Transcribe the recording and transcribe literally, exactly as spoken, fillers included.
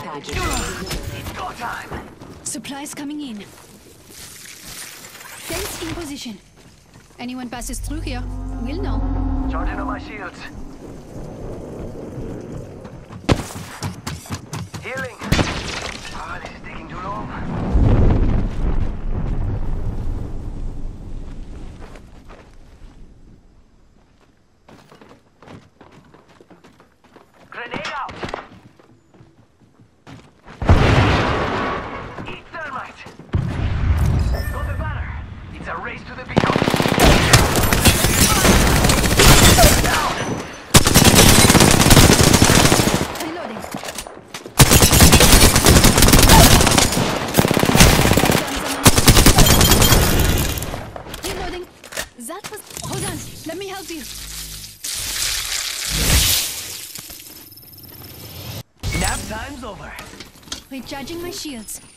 package. It's go time! Supplies coming in. Fence in position. Anyone passes through here, will know. Charging on my shields. Healing. Ah, this is taking too long. Grenade out! Eat thermite! Got the banner! It's a race to the beacon! Down! Reloading. Reloading. That was... Hold on. Let me help you. Nap time's over. Recharging my shields.